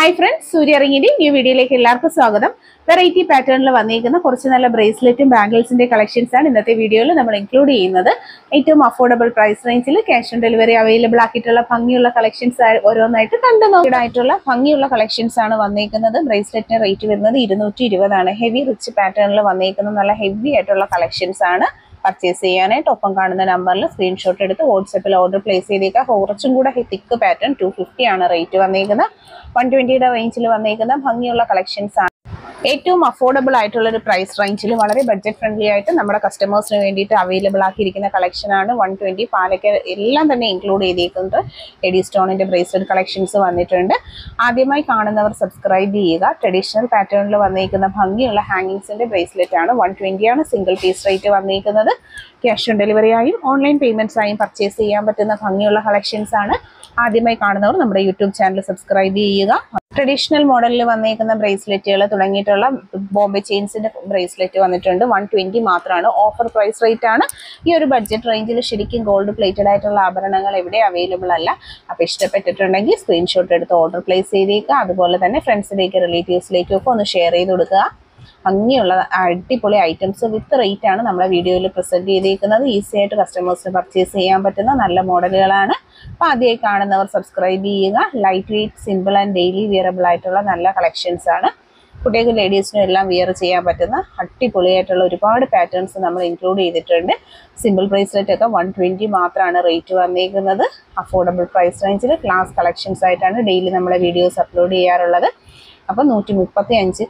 Hi friends, Surya Ringidi, new video like Swagatham. Variety pattern la vannikkunna korchu nalla bracelet and bangles inde collections aanu innathe video il nammal include cheyyunnathu. ഏറ്റവും affordable price range il cash on delivery available ആക്കിയിട്ടുള്ള ഭംഗിയുള്ള collections ഓരോന്നായിട്ട് കണ്ടു നോക്കിയിട്ടുള്ള ഭംഗിയുള്ള collections ആണ് വന്നിരിക്കുന്നത്. ബ്രേസ്ലെറ്റിന്റെ rate വരുന്നത് 220 ആണ്. Heavy rich പാറ്റേണിൽ വന്നിരിക്കുന്ന നല്ല ഹെവി ആയിട്ടുള്ള collections ആണ്. പർച്ചേസ് ചെയ്യാനായിട്ട് ഒപ്പം കാണുന്ന നമ്പറിൽ സ്ക്രീൻഷോട്ട് എടുത്ത് വാട്സാപ്പിൽ ഓർഡർ പ്ലേസ് ചെയ്തേക്കുക. കുറച്ചും കൂടെ തിക്ക് പാറ്റേൺ 250 ആണ് റേറ്റ് വന്നിരിക്കുന്നത്. 120യുടെ റേഞ്ചിൽ വന്നിരിക്കുന്ന ഭംഗിയുള്ള കളക്ഷൻസ് ആണ്. ഏറ്റവും അഫോർഡബിൾ ആയിട്ടുള്ള ഒരു പ്രൈസ് റേഞ്ചിൽ വളരെ ബഡ്ജറ്റ് ഫ്രണ്ട്ലി ആയിട്ട് നമ്മുടെ കസ്റ്റമേഴ്സിന് വേണ്ടിയിട്ട് അവൈലബിൾ ആക്കിയിരിക്കുന്ന കളക്ഷൻ ആണ്. 120 പാലക്ക എല്ലാം തന്നെ ഇൻക്ലൂഡ് ചെയ്തിരിക്കുന്നത്. എഡി സ്റ്റോണിന്റെ ബ്രേസ്ലെറ്റ് കളക്ഷൻസ് വന്നിട്ടുണ്ട്. ആദ്യമായി കാണുന്നവർ സബ്സ്ക്രൈബ് ചെയ്യുക. ട്രഡീഷണൽ പാറ്റേണിൽ വന്നിരിക്കുന്ന ഭംഗിയുള്ള ഹാങ്ങിങ്സിന്റെ ബ്രേസ്ലെറ്റ് ആണ്. 120 ആണ് സിംഗിൾ പീസ് റേറ്റ് വന്നിരിക്കുന്നത്. ക്യാഷ് ഓൺ ഡെലിവറി ആയും ഓൺലൈൻ പേയ്മെന്റ്സ് ആയും പർച്ചേസ് ചെയ്യാൻ പറ്റുന്ന ഭംഗിയുള്ള കളക്ഷൻസ് ആണ്. ആദ്യമായി കാണുന്നവർ നമ്മുടെ യൂട്യൂബ് ചാനൽ സബ്സ്ക്രൈബ് ചെയ്യുക. ട്രഡീഷണൽ മോഡലിൽ വന്നിരിക്കുന്ന ബ്രേസ്ലെറ്റുകൾ തുടങ്ങിയിട്ടുള്ള ബോംബെ ചെയിൻസിന്റെ ബ്രേസ്ലെറ്റ് വന്നിട്ടുണ്ട്. 120 മാത്രമാണ്. ഓഫർ പ്രൈസ് റേറ്റ് ആണ്. ഈ ഒരു ബഡ്ജറ്റ് റേഞ്ചിൽ ശരിക്കും ഗോൾഡ് പ്ലേറ്റഡ് ആയിട്ടുള്ള ആഭരണങ്ങൾ എവിടെ അവൈലബിൾ അല്ല. അപ്പോൾ ഇഷ്ടപ്പെട്ടിട്ടുണ്ടെങ്കിൽ സ്ക്രീൻഷോട്ട് എടുത്ത് ഓർഡർ പ്ലേസ് ചെയ്തേക്കുക. അതുപോലെ തന്നെ ഫ്രണ്ട്സിലേക്ക് റിലേറ്റീവ്സിലേക്കും ഒക്കെ ഒന്ന് ഷെയർ ചെയ്ത് കൊടുക്കുക. ഭംഗിയുള്ള അടിപൊളി ഐറ്റംസ് വിത്ത് റേറ്റ് ആണ് നമ്മളെ വീഡിയോയിൽ പ്രസന്റ് ചെയ്തിരിക്കുന്നത്. ഈസി ആയിട്ട് കസ്റ്റമേഴ്സിന് പർച്ചേസ് ചെയ്യാൻ പറ്റുന്ന നല്ല മോഡലുകളാണ്. അപ്പോൾ ആദ്യമായി കാണുന്നവർ സബ്സ്ക്രൈബ് ചെയ്യുക. Light weight, simple and daily wearable ആയിട്ടുള്ള നല്ല കളക്ഷൻസ് ആണ്. കുട്ടികൾക്കും ലേഡീസിനും എല്ലാം വിയർ ചെയ്യാൻ പറ്റുന്ന അടിപൊളിയായിട്ടുള്ള ഒരുപാട് പാറ്റേൺസ് നമ്മൾ ഇൻക്ലൂഡ് ചെയ്തിട്ടുണ്ട്. സിമ്പിൾ ബ്രേസ്ലെറ്റ് ഒക്കെ 120 മാത്രമാണ് റേറ്റ് വന്നിരിക്കുന്നത്. അഫോർഡബിൾ പ്രൈസ് റേഞ്ചിൽ ക്ലാസ് കളക്ഷൻസ് ആയിട്ടാണ് ഡെയിലി നമ്മളെ വീഡിയോസ് അപ്ലോഡ് ചെയ്യാറുള്ളത്. അപ്പോൾ 135,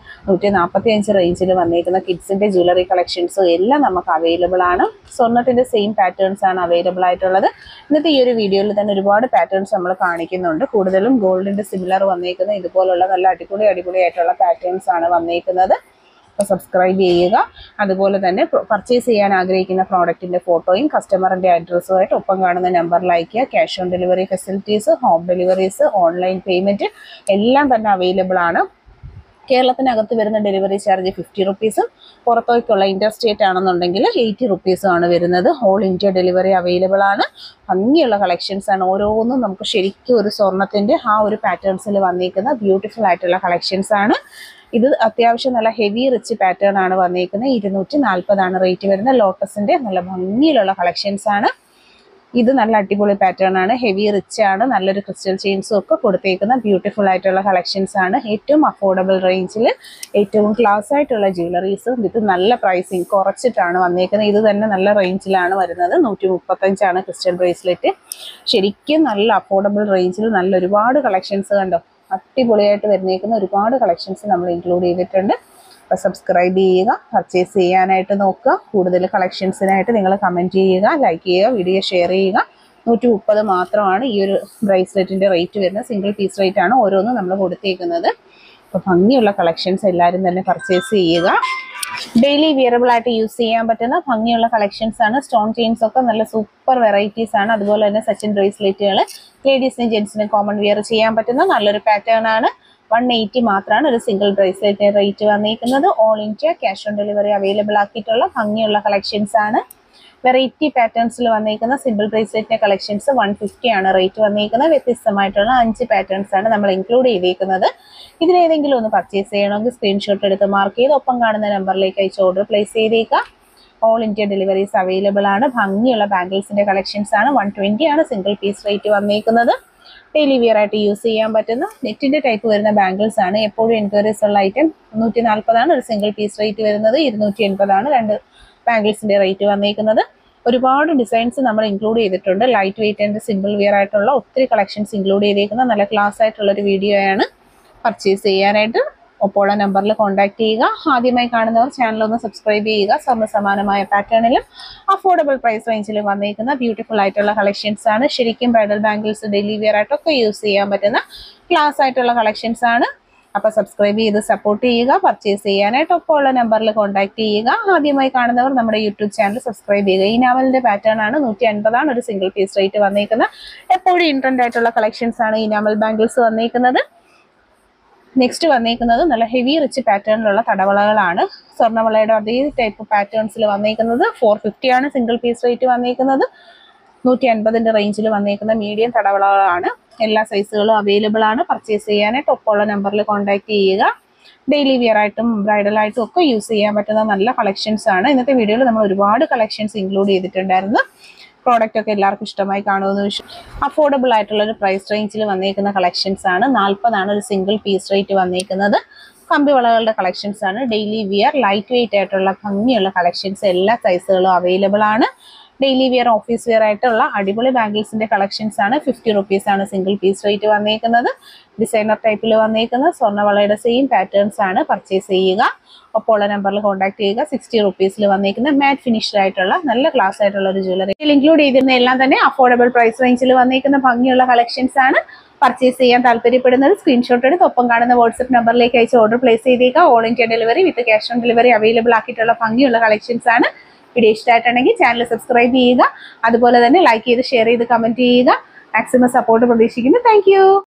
145 റേഞ്ചിൽ വന്നിരിക്കുന്ന കിഡ്സിൻ്റെ ജ്വല്ലറി കളക്ഷൻസ് എല്ലാം നമുക്ക് അവൈലബിൾ ആണ്. സ്വർണ്ണത്തിൻ്റെ സെയിം പാറ്റേൺസ് ആണ് അവൈലബിൾ ആയിട്ടുള്ളത്. ഇന്നത്തെ ഈ ഒരു വീഡിയോയിൽ തന്നെ ഒരുപാട് പാറ്റേൺസ് നമ്മൾ കാണിക്കുന്നുണ്ട്. കൂടുതലും ഗോൾഡിൻ്റെ സിമിലർ വന്നിരിക്കുന്ന ഇതുപോലുള്ള നല്ല അടിപൊളിയായിട്ടുള്ള പാറ്റേൺസ് ആണ് വന്നിരിക്കുന്നത്. അപ്പോൾ സബ്സ്ക്രൈബ് ചെയ്യുക. അതുപോലെ തന്നെ പർച്ചേസ് ചെയ്യാൻ ആഗ്രഹിക്കുന്ന പ്രോഡക്റ്റിൻ്റെ ഫോട്ടോയും കസ്റ്റമറിൻ്റെ അഡ്രസ്സുമായിട്ട് ഒപ്പം കാണുന്ന നമ്പറിൽ അയക്കുക. Cash on delivery facilities, home deliveries, online payment എല്ലാം തന്നെ അവൈലബിൾ ആണ്. കേരളത്തിനകത്ത് വരുന്ന ഡെലിവറി ചാർജ് 50 റുപ്പീസും പുറത്തേക്കുള്ള ഇൻ്റർസ്റ്റേറ്റ് ആണെന്നുണ്ടെങ്കിൽ 80 റുപ്പീസും ആണ് വരുന്നത്. ഓൾ ഇന്ത്യ ഡെലിവറി അവൈലബിൾ ആണ്. ഭംഗിയുള്ള കളക്ഷൻസ് ആണ്. ഓരോന്നും നമുക്ക് ശരിക്കും ഒരു സ്വർണത്തിൻ്റെ ആ ഒരു പാറ്റേൺസിൽ വന്നിരിക്കുന്ന ബ്യൂട്ടിഫുൾ ആയിട്ടുള്ള കളക്ഷൻസ് ആണ്. ഇത് അത്യാവശ്യം നല്ല ഹെവി റിച്ച് പാറ്റേൺ ആണ് വന്നിരിക്കുന്നത്. 240 ആണ് റേറ്റ് വരുന്നത്. ലോട്ടസിൻ്റെ നല്ല ഭംഗിയിലുള്ള കളക്ഷൻസ് ആണ്. ഇത് നല്ല അടിപൊളി പാറ്റേൺ ആണ്. ഹെവി റിച്ച് ആണ്. നല്ലൊരു ക്രിസ്റ്റൽ ചെയിൻസും ഒക്കെ കൊടുത്തേക്കുന്ന ബ്യൂട്ടിഫുൾ ആയിട്ടുള്ള കളക്ഷൻസ് ആണ്. ഏറ്റവും അഫോർഡബിൾ റേഞ്ചിൽ ഏറ്റവും ക്ലാസ് ആയിട്ടുള്ള ജ്വല്ലറീസും ഇത് നല്ല പ്രൈസിങ് കുറച്ചിട്ടാണ് വന്നിരിക്കുന്നത്. ഇത് തന്നെ നല്ല റേഞ്ചിലാണ് വരുന്നത്. 135 ആണ് ക്രിസ്റ്റൽ ബ്രേസ്ലെറ്റ്. ശരിക്കും നല്ല അഫോർഡബിൾ റേഞ്ചിൽ നല്ല ഒരുപാട് കളക്ഷൻസ് കണ്ടോ. അടിപൊളിയായിട്ട് വരുന്നേക്കുന്ന ഒരുപാട് കളക്ഷൻസ് നമ്മൾ ഇൻക്ലൂഡ് ചെയ്തിട്ടുണ്ട്. അപ്പോൾ സബ്സ്ക്രൈബ് ചെയ്യുക. പർച്ചേസ് ചെയ്യാനായിട്ട് നോക്കുക. കൂടുതൽ കളക്ഷൻസിനായിട്ട് നിങ്ങൾ കമൻറ്റ് ചെയ്യുക, ലൈക്ക് ചെയ്യുക, വീഡിയോ ഷെയർ ചെയ്യുക. 130 മാത്രമാണ് ഈ ഒരു ബ്രേസ്ലെറ്റിൻ്റെ റേറ്റ് വരുന്നത്. സിംഗിൾ പീസ് റേറ്റ് ആണ് ഓരോന്നും നമ്മൾ കൊടുത്തേക്കുന്നത്. അപ്പോൾ ഭംഗിയുള്ള കളക്ഷൻസ് എല്ലാവരും തന്നെ പർച്ചേസ് ചെയ്യുക. ഡെയിലി വിയറബിൾ ആയിട്ട് യൂസ് ചെയ്യാൻ പറ്റുന്ന ഭംഗിയുള്ള കളക്ഷൻസ് ആണ്. സ്റ്റോൺ ചെയിൻസ് ഒക്കെ നല്ല സൂപ്പർ വെറൈറ്റീസ് ആണ്. അതുപോലെ തന്നെ സച്ചിൻ ബ്രേസ്ലെറ്റുകൾ ലേഡീസിനും ജെൻസിനും കോമൺ വിയർ ചെയ്യാൻ പറ്റുന്ന നല്ലൊരു പാറ്റേൺ ആണ്. 180 മാത്രമാണ് ഒരു സിംഗിൾ ബ്രേസ്ലെറ്റിന്റെ റേറ്റ് വന്നിരിക്കുന്നത്. All India cash on delivery available ആക്കിയിട്ടുള്ള ഭംഗിയുള്ള കളക്ഷൻസ് ആണ്. വെറൈറ്റി പാറ്റേൺസിൽ വന്നിരിക്കുന്ന സിമ്പിൾ ബ്രേസ്ലെറ്റിന്റെ കളക്ഷൻസ് 150 ആണ് റേറ്റ് വന്നിരിക്കുന്നത്. വ്യത്യസ്തമായിട്ടുള്ള 5 പാറ്റേൺസ് ആണ് നമ്മൾ ഇൻക്ലൂഡ് ചെയ്തിരിക്കുന്നത്. ഇതിലേതെങ്കിലും ഒന്ന് പർച്ചേസ് ചെയ്യണമെങ്കിൽ സ്ക്രീൻഷോട്ട് എടുത്ത് മാർക്ക് ചെയ്ത് ഒപ്പം കാണുന്ന നമ്പറിലേക്ക് അയച്ച് ഓർഡർ പ്ലേസ് ചെയ്തേക്കുക. ഓൾ ഇന്ത്യ ഡെലിവറീസ് അവൈലബിൾ ആണ്. ഭംഗിയുള്ള ബാംഗിൾസിന്റെ കളക്ഷൻസ് ആണ്. 120 ആണ് സിംഗിൾ പീസ് റേറ്റ് വന്നിരിക്കുന്നത്. ഡെയിലി വിയർ ആയിട്ട് യൂസ് ചെയ്യാൻ പറ്റുന്ന നെറ്റിന്റെ ടൈപ്പ് വരുന്ന ബാംഗിൾസ് ആണ്. എപ്പോഴും എൻക്വയറീസ് ഉള്ള ഐറ്റം. 140 ആണ് ഒരു സിംഗിൾ പീസ് റേറ്റ് വരുന്നത്. 280 ആണ് രണ്ട് ബാംഗിൾസിന്റെ റേറ്റ് വന്നിരിക്കുന്നത്. ഒരുപാട് ഡിസൈൻസ് നമ്മൾ ഇൻക്ലൂഡ് ചെയ്തിട്ടുണ്ട്. Light weight and simple wear ആയിട്ടുള്ള ഒത്തിരി കളക്ഷൻസ് ഇൻക്ലൂഡ് ചെയ്തിരിക്കുന്ന നല്ല ക്ലാസ് ആയിട്ടുള്ള ഒരു വീഡിയോ ആണ്. പർച്ചേസ് ചെയ്യാനായിട്ട് ഒപ്പമുള്ള നമ്പറിൽ കോൺടാക്ട് ചെയ്യുക. ആദ്യമായി കാണുന്നവർ ചാനൽ ഒന്ന് സബ്സ്ക്രൈബ് ചെയ്യുക. സ്വർണ്ണ സമാനമായ പാറ്റേണിലും അഫോർഡബിൾ പ്രൈസ് റേഞ്ചിലും വന്നിരിക്കുന്ന ബ്യൂട്ടിഫുൾ ആയിട്ടുള്ള കളക്ഷൻസ് ആണ്. ശരിക്കും ബ്രൈഡൽ ബാംഗിൾസ് ഡെയിലി വിയർ ആയിട്ടൊക്കെ യൂസ് ചെയ്യാൻ പറ്റുന്ന ക്ലാസ് ആയിട്ടുള്ള കളക്ഷൻസ് ആണ്. അപ്പോൾ സബ്സ്ക്രൈബ് ചെയ്ത് സപ്പോർട്ട് ചെയ്യുക. പർച്ചേസ് ചെയ്യാനായിട്ട് ഒപ്പമുള്ള നമ്പറിൽ കോൺടാക്ട് ചെയ്യുക. ആദ്യമായി കാണുന്നവർ നമ്മുടെ യൂട്യൂബ് ചാനൽ സബ്സ്ക്രൈബ് ചെയ്യുക. ഈ നാമലിന്റെ പാറ്റേൺ ആണ്. 150 ആണ് ഒരു സിംഗിൾ പീസ് റേറ്റ് വന്നിരിക്കുന്നത്. എപ്പോഴും ഇൻട്രൻഡ് ആയിട്ടുള്ള കളക്ഷൻസ് ആണ് ഈ നാമൽ ബാംഗിൾസ് വന്നിരിക്കുന്നത്. നെക്സ്റ്റ് വന്നിരിക്കുന്നത് നല്ല ഹെവി റിച്ച് പാറ്റേണിലുള്ള തടവളകളാണ്. സ്വർണ്ണവളയുടെ അതേ ടൈപ്പ് പാറ്റേൺസിൽ വന്നിരിക്കുന്നത്. 450 ആണ് സിംഗിൾ പീസ് റേറ്റ് വന്നിരിക്കുന്നത്. 150 റേഞ്ചിൽ വന്നേക്കുന്ന മീഡിയം തടവളകളാണ്. എല്ലാ സൈസുകളും അവൈലബിൾ ആണ്. പർച്ചേസ് ചെയ്യാനായിട്ട് ഒപ്പമുള്ള നമ്പറിൽ കോൺടാക്ട് ചെയ്യുക. ഡെയിലി വിയർ ആയിട്ടും ബ്രൈഡൽ ആയിട്ടും ഒക്കെ യൂസ് ചെയ്യാൻ പറ്റുന്ന നല്ല കളക്ഷൻസ് ആണ്. ഇന്നത്തെ വീഡിയോയിൽ നമ്മൾ ഒരുപാട് കളക്ഷൻസ് ഇൻക്ലൂഡ് ചെയ്തിട്ടുണ്ടായിരുന്നു. പ്രോഡക്റ്റ് ഒക്കെ എല്ലാവർക്കും ഇഷ്ടമായി കാണുമെന്ന് അഫോർഡബിൾ ആയിട്ടുള്ള ഒരു പ്രൈസ് റേഞ്ചിൽ വന്നേക്കുന്ന കളക്ഷൻസ് ആണ്. 40 ഒരു സിംഗിൾ പീസ് റേറ്റ് വന്നേക്കുന്നത്. കമ്പി വളകളുടെ കളക്ഷൻസ് ആണ്. ഡെയിലി വിയർ ലൈറ്റ് വെയിറ്റ് ആയിട്ടുള്ള ഭംഗിയുള്ള കളക്ഷൻസ് എല്ലാ സൈസുകളും അവൈലബിൾ ആണ്. ഡെയിലി വിയർ ഓഫീസ് വെയർ ആയിട്ടുള്ള അടിപൊളി ബാംഗിൾസിന്റെ കളക്ഷൻസ് ആണ്. 50 റുപ്പീസ് ആണ് സിംഗിൾ പീസ് റേറ്റ് വന്നേക്കുന്നത്. ഡിസൈനർ ടൈപ്പിൽ വന്നേക്കുന്ന സ്വർണ്ണവളയുടെ സെയിം പാറ്റേൺസ് ആണ്. പർച്ചേസ് ചെയ്യുക. ഒപ്പമുള്ള നമ്പറിൽ കോൺടാക്ട് ചെയ്യുക. 60 റുപ്പീസിൽ വന്നേക്കുന്ന മാറ്റ് ഫിനിഷ്ഡ് ആയിട്ടുള്ള നല്ല ക്ലാസ് ആയിട്ടുള്ള ഒരു ജ്വല്ലറി. ഇതിൽ ഇൻക്ലൂഡ് ചെയ്തിരുന്ന എല്ലാം തന്നെ അഫോർഡബിൾ പ്രൈസ് റേഞ്ചിൽ വന്നേക്കുന്ന ഭംഗിയുള്ള കളക്ഷൻസ് ആണ്. പർച്ചേസ് ചെയ്യാൻ താല്പര്യപ്പെടുന്നത് സ്ക്രീൻഷോട്ട് എടുത്ത് ഒപ്പം കാണുന്ന വാട്സ്ആപ്പ് നമ്പറിലേക്ക് അയച്ച് ഓർഡർ പ്ലേസ് ചെയ്തേക്കുക. All India delivery with cash on delivery available ആക്കിയിട്ടുള്ള ഭംഗിയുള്ള കളക്ഷൻസ് ആണ്. വീഡിയോ ഇഷ്ടമായിട്ടുണ്ടെങ്കിൽ ചാനൽ സബ്സ്ക്രൈബ് ചെയ്യുക. അതുപോലെ തന്നെ ലൈക്ക് ചെയ്ത് ഷെയർ ചെയ്ത് കമന്റ് ചെയ്യുക. മാക്സിമം സപ്പോർട്ട് പ്രതീക്ഷിക്കുന്നു. താങ്ക്